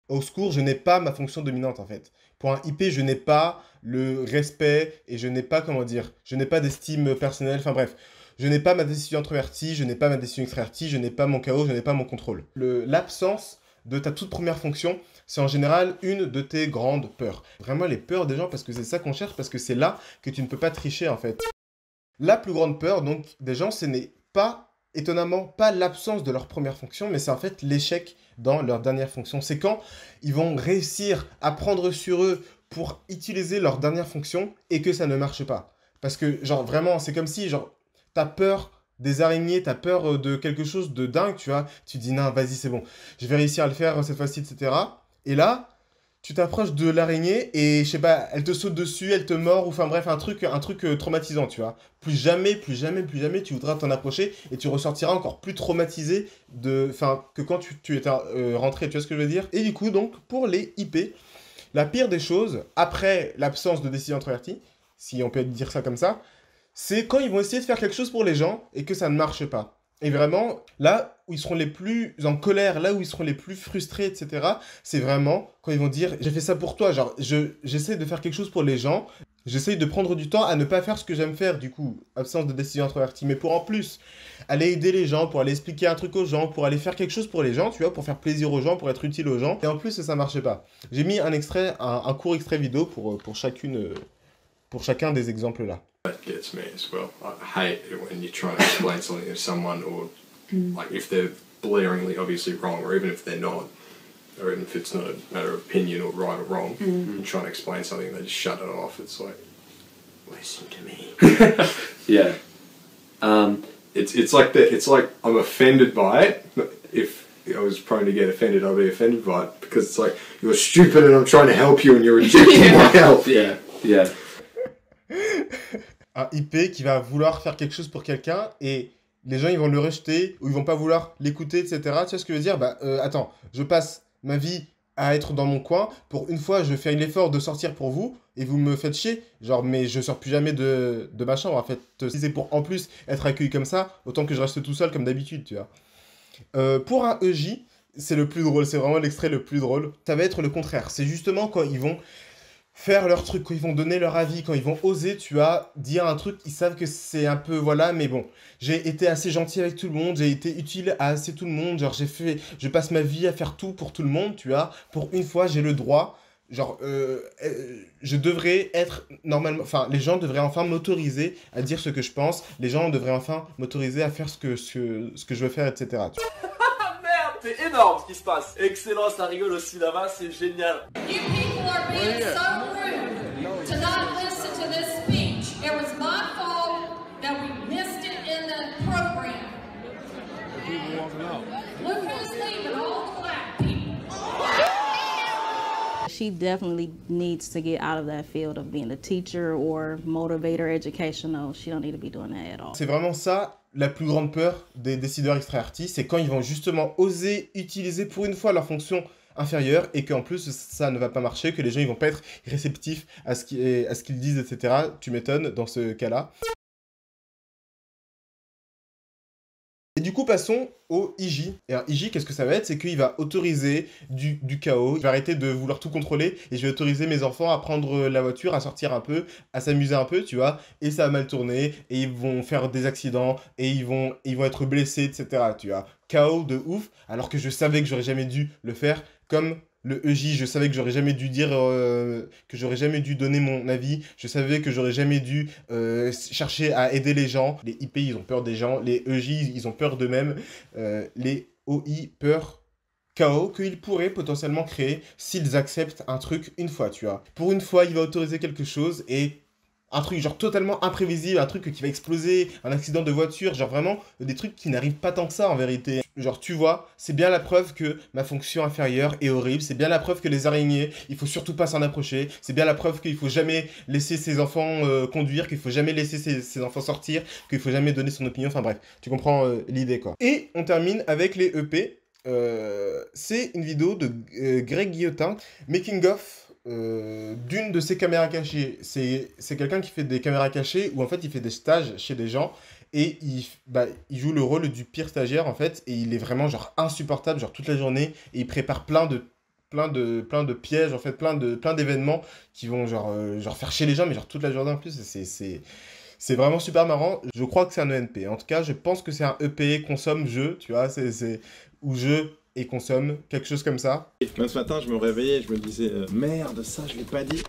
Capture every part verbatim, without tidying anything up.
au secours, je n'ai pas ma fonction dominante en fait. Pour un I P, je n'ai pas le respect et je n'ai pas, comment dire, je n'ai pas d'estime personnelle, enfin bref. Je n'ai pas ma décision introvertie, je n'ai pas ma décision extravertie, je n'ai pas mon chaos, je n'ai pas mon contrôle. Le- L'absence de ta toute première fonction, c'est en général une de tes grandes peurs. Vraiment les peurs des gens, parce que c'est ça qu'on cherche, parce que c'est là que tu ne peux pas tricher en fait. La plus grande peur, donc, des gens, ce n'est pas, étonnamment, pas l'absence de leur première fonction, mais c'est en fait l'échec dans leur dernière fonction. C'est quand ils vont réussir à prendre sur eux pour utiliser leur dernière fonction et que ça ne marche pas. Parce que, genre, vraiment, c'est comme si, genre, t'as peur des araignées, t'as peur euh, de quelque chose de dingue, tu vois. Tu dis, non, vas-y, c'est bon, je vais réussir à le faire euh, cette fois-ci, et cetera. Et là, tu t'approches de l'araignée et je sais pas, elle te saute dessus, elle te mord, ou enfin bref, un truc, un truc euh, traumatisant, tu vois. Plus jamais, plus jamais, plus jamais tu voudras t'en approcher et tu ressortiras encore plus traumatisé de, enfin, que quand tu, tu étais euh, rentré, tu vois ce que je veux dire? Et du coup, donc, pour les I P, la pire des choses, après l'absence de décision introvertie, si on peut dire ça comme ça, c'est quand ils vont essayer de faire quelque chose pour les gens et que ça ne marche pas. Et vraiment, là où ils seront les plus en colère, là où ils seront les plus frustrés, et cetera, c'est vraiment quand ils vont dire j'ai fait ça pour toi. Genre, je, j'essaie de faire quelque chose pour les gens, j'essaie de prendre du temps à ne pas faire ce que j'aime faire, du coup, absence de décision introvertie. Mais pour en plus aller aider les gens, pour aller expliquer un truc aux gens, pour aller faire quelque chose pour les gens, tu vois, pour faire plaisir aux gens, pour être utile aux gens. Et en plus, ça marchait pas. J'ai mis un extrait, un, un court extrait vidéo pour, pour, chacune, pour chacun des exemples là. That gets me as well. I hate it when you try to explain something to someone, or like if they're blaringly obviously wrong, or even if they're not, or even if it's not a matter of opinion or right or wrong, and trying to explain something, they just shut it off. It's like, listen to me. Yeah. Um, It's it's like that. It's like I'm offended by it. If I was prone to get offended, I'd be offended by it because it's like you're stupid and I'm trying to help you and you're rejecting my help. yeah. Yeah. Un I P qui va vouloir faire quelque chose pour quelqu'un et les gens ils vont le rejeter ou ils vont pas vouloir l'écouter, et cetera. Tu vois ce que je veux dire? Bah euh, attends, je passe ma vie à être dans mon coin. Pour une fois, je fais l'effort de sortir pour vous et vous me faites chier. Genre, mais je sors plus jamais de, de ma chambre en fait. Si c'est pour en plus être accueilli comme ça, autant que je reste tout seul comme d'habitude, tu vois. Euh, pour un E J, c'est le plus drôle, c'est vraiment l'extrait le plus drôle. Ça va être le contraire. C'est justement quand ils vont faire leur truc, quand ils vont donner leur avis, quand ils vont oser, tu vois, dire un truc, ils savent que c'est un peu, voilà, mais bon, j'ai été assez gentil avec tout le monde, j'ai été utile à assez tout le monde, genre j'ai fait, je passe ma vie à faire tout pour tout le monde, tu vois, pour une fois, j'ai le droit, genre, euh, euh, je devrais être normalement, enfin, les gens devraient enfin m'autoriser à dire ce que je pense, les gens devraient enfin m'autoriser à faire ce que, ce, que- ce que je veux faire, et cetera. tu vois. Ah merde, c'est énorme ce qui se passe. Excellent, ça rigole aussi là-bas, c'est génial. You people are being so rude to not listen to this speech. It was my fault that we missed it in the program. Look who's leaving, all the black people. She definitely needs to get out of that field of being a teacher or motivator, educational. She don't need to be doing that at all. C'est vraiment ça, la plus grande peur des décideurs extravertis, c'est quand ils vont justement oser utiliser pour une fois leur fonction inférieure et qu'en plus ça ne va pas marcher, que les gens ils vont pas être réceptifs à ce qui- à ce qu'ils disent, et cetera. Tu m'étonnes dans ce cas-là. Et du coup, passons au I J. Et un I J, qu'est-ce que ça va être? C'est qu'il va autoriser du, du chaos. Il va arrêter de vouloir tout contrôler et je vais autoriser mes enfants à prendre la voiture, à sortir un peu, à s'amuser un peu, tu vois. Et ça va mal tourner et ils vont faire des accidents et ils vont, ils vont être blessés, et cetera. Tu vois. Chaos de ouf, alors que je savais que j'aurais jamais dû le faire. Comme le E J, je savais que j'aurais jamais dû dire, euh, que j'aurais jamais dû donner mon avis. Je savais que j'aurais jamais dû euh, chercher à aider les gens. Les I P, ils ont peur des gens. Les E J, ils ont peur d'eux-mêmes. Euh, les O I, peur chaos qu'ils pourraient potentiellement créer s'ils acceptent un truc une fois, tu vois. Pour une fois, il va autoriser quelque chose et un truc genre totalement imprévisible, un truc qui va exploser, un accident de voiture, genre vraiment des trucs qui n'arrivent pas tant que ça en vérité. Genre tu vois, c'est bien la preuve que ma fonction inférieure est horrible, c'est bien la preuve que les araignées, il faut surtout pas s'en approcher, c'est bien la preuve qu'il faut jamais laisser ses enfants euh, conduire, qu'il faut jamais laisser ses, ses enfants sortir, qu'il faut jamais donner son opinion, enfin bref, tu comprends euh, l'idée quoi. Et on termine avec les E P. Euh, c'est une vidéo de euh, Greg Guillotin, making of euh, d'une de ses caméras cachées. C'est c'est quelqu'un qui fait des caméras cachées où en fait il fait des stages chez des gens et il, bah, il joue le rôle du pire stagiaire en fait et il est vraiment genre insupportable genre toute la journée et il prépare plein de plein de, plein de pièges, en fait, plein de, plein d'événements qui vont genre, euh, genre faire chier les gens, mais genre toute la journée en plus. C'est, c'est, c'est vraiment super marrant. Je crois que c'est un E N P. En tout cas, je pense que c'est un E P consomme-jeu, tu vois, c'est, c'est, ou jeu et consomme, quelque chose comme ça. Même ce matin, je me réveillais et je me disais euh, merde, ça je l'ai pas dit.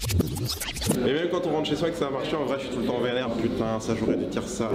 Et même quand on rentre chez soi et que ça a marché, en vrai, je suis tout le temps vénère. Putain, ça j'aurais dû dire ça.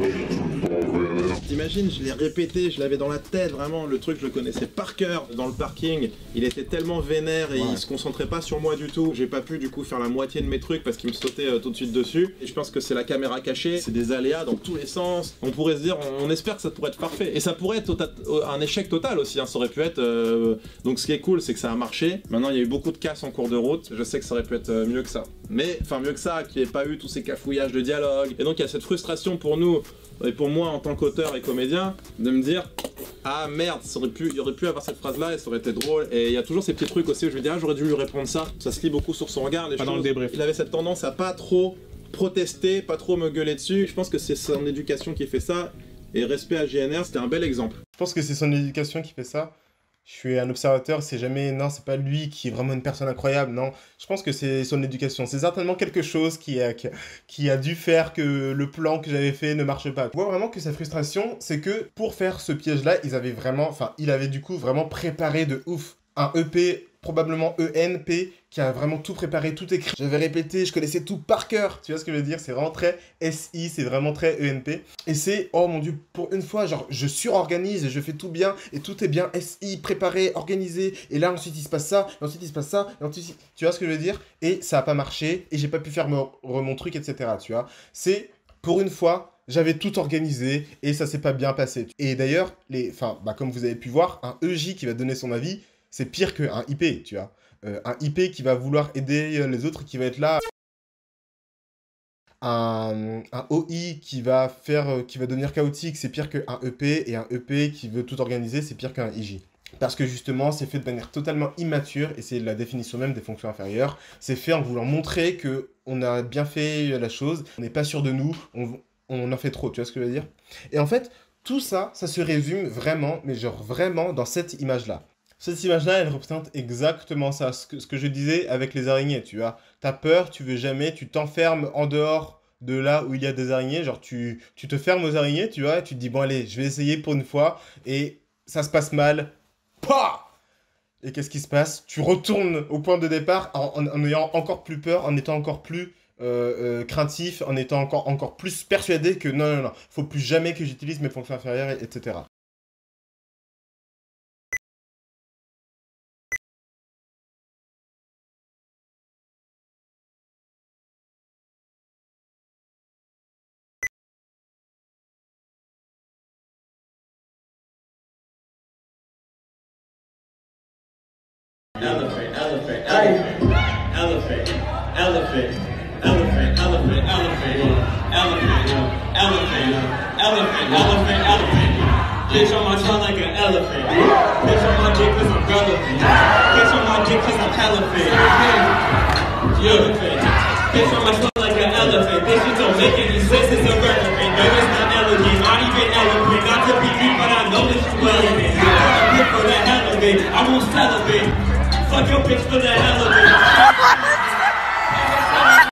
T'imagines, je l'ai répété, je l'avais dans la tête, vraiment. Le truc, je le connaissais par cœur. Dans le parking, il était tellement vénère et ouais. il se concentrait pas sur moi du tout. J'ai pas pu du coup faire la moitié de mes trucs parce qu'il me sautait euh, tout de suite dessus. Et je pense que c'est la caméra cachée, c'est des aléas dans tous les sens. On pourrait se dire, on, on espère que ça pourrait être parfait. Et ça pourrait être un échec total aussi, hein. Ça aurait pu être. Euh, donc ce qui est cool, c'est que ça a marché. Maintenant, il y a eu beaucoup de casses en cours de route. Je sais que ça aurait pu être mieux que ça. Mais, enfin mieux que ça, qu'il n'y ait pas eu tous ces cafouillages de dialogue. Et donc il y a cette frustration pour nous, et pour moi en tant qu'auteur et comédien, de me dire ah merde, ça aurait pu, il aurait pu avoir cette phrase-là et ça aurait été drôle. Et il y a toujours ces petits trucs aussi où je me dis ah j'aurais dû lui répondre ça. Ça se lit beaucoup sur son regard. Les pas choses. Dans le débrief. Il avait cette tendance à pas trop protester, pas trop me gueuler dessus. Je pense que c'est son éducation qui fait ça. Et respect à G N R, c'était un bel exemple. Je pense que c'est son éducation qui fait ça. Je suis un observateur, c'est jamais, non, c'est pas lui qui est vraiment une personne incroyable, non. Je pense que c'est son éducation. C'est certainement quelque chose qui a, qui, a, qui a dû faire que le plan que j'avais fait ne marche pas. Je vois vraiment que sa frustration, c'est que pour faire ce piège-là, ils avaient vraiment, enfin, il avait du coup vraiment préparé de ouf. Un E P, probablement E N P, qui a vraiment tout préparé, tout écrit. J'avais répété, je connaissais tout par cœur. Tu vois ce que je veux dire? C'est vraiment très S I, c'est vraiment très E N P. Et c'est, oh mon dieu, pour une fois, genre, je surorganise et je fais tout bien. Et tout est bien S I, préparé, organisé. Et là, ensuite, il se passe ça. Et ensuite, il se passe ça. Et ensuite, tu vois ce que je veux dire? Et ça n'a pas marché. Et j'ai pas pu faire mon, mon truc, et cetera. Tu vois? C'est, pour une fois, j'avais tout organisé et ça s'est pas bien passé. Et d'ailleurs, les, enfin, bah, comme vous avez pu voir, un E J qui va donner son avis, c'est pire qu'un I P, tu vois. Euh, un I P qui va vouloir aider les autres et qui va être là. Un, un O I qui va faire, qui va devenir chaotique, c'est pire qu'un E P. Et un E P qui veut tout organiser, c'est pire qu'un I J. Parce que justement, c'est fait de manière totalement immature, et c'est la définition même des fonctions inférieures. C'est fait en voulant montrer qu'on a bien fait la chose, on n'est pas sûr de nous, on, on en fait trop, tu vois ce que je veux dire? Et en fait, tout ça, ça se résume vraiment, mais genre vraiment dans cette image-là. Cette image-là, elle représente exactement ça, ce que, ce que je disais avec les araignées, tu vois. T'as peur, tu veux jamais, tu t'enfermes en dehors de là où il y a des araignées, genre tu, tu te fermes aux araignées, tu vois, et tu te dis, bon allez, je vais essayer pour une fois, et ça se passe mal. Pah! Et qu'est-ce qui se passe? Tu retournes au point de départ en, en, en ayant encore plus peur, en étant encore plus euh, euh, craintif, en étant encore, encore plus persuadé que non, non, non, faut plus jamais que j'utilise mes fonctions inférieures, et cetera. Elephant, elephant, elephant, elephant, elephant, elephant, elephant, elephant, elephant, elephant, elephant, elephant, elephant. Bitch on my tongue like an elephant. Bitch on my dick cause I'm relevant. Bitch on my dick cause I'm elephant. Elephant. Bitch on my tongue like an elephant. This shit don't make any sense, it's irrelevant. No, it's not elegant, not even eloquent. Not to be deep, but I know that you relevant. I'm here for that elevate, I won't celebrate. Fuck your bitch for the hell of it.